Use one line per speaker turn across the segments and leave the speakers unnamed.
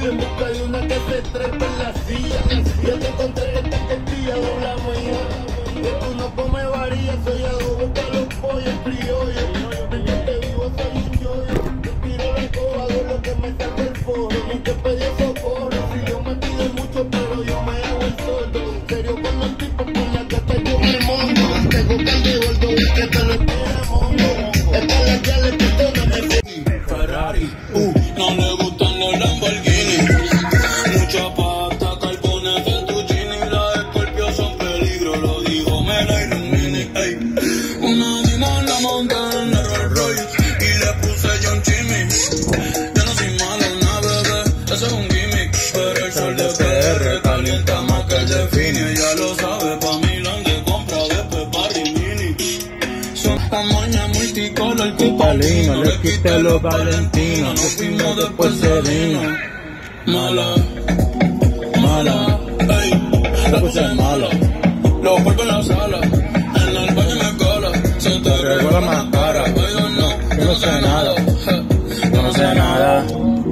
fui en busca de una que se trepe en la silla. Yo te encontré esta que tía dobla mía. Que tú no comes varilla, soy adobo para los pollos criollos. Desde que vivo soy un chollo. Te tiro la coba de lo que me saca el foro. Nunca pedí socorro, si yo me pido mucho, pero yo me hago el sordo. En serio con los tipos con la gata yo me monto. Tengo carne gordo y que te lo tire mondo. Es para las que le pistola me Ferrari,
no le gustan los Lamborghini. Mucha pasta, carbones, fettuccini. Las Scorpio son peligro, lo dijo Mena y Rumini. Ey, una misma la monté en el Rolls Royce y le puse John Chimmy. Yo no soy malo, nada, bebé, eso es un gimmick. Pero el sol de PR calienta más que el de Fini. Ella lo sabe, pa' Milán que compra después pa' Rimini. Son tamaña multicolor, cupalino. Le quité los valentinos, nos fuimos después sereno. Mala, mala, ey, la puse mala. Los cuerpos en la sala, en el baño me cola. Se te recuerda más cara, pero no, yo no sé nada. Yo no sé nada.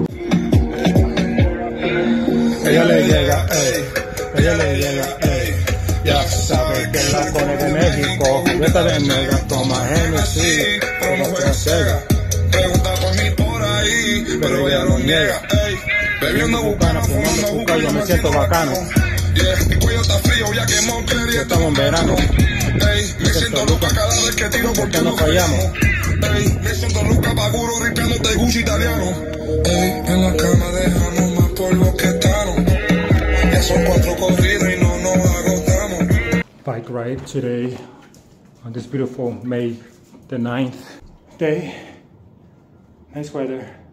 Ella le llega, ella le llega, ya sabe que la pone de México, jugueta de mega, toma Genesis, como se cega.
Pregunta por mí por ahí, pero ella lo niega. Bebiendo bucana, fumando juca, yo me siento bacano. Mi cuello está frío, ya que Moncler y estamos en verano. Me siento loca cada vez que tiro porque no fallamos. Me siento loca pa' puro ripeándote Gucci italiano. En la cama dejamos más polvo que Thanos. Ya son 4 corridos y no nos agotamos.
Bike ride today on this beautiful May the 9th day. Nice weather.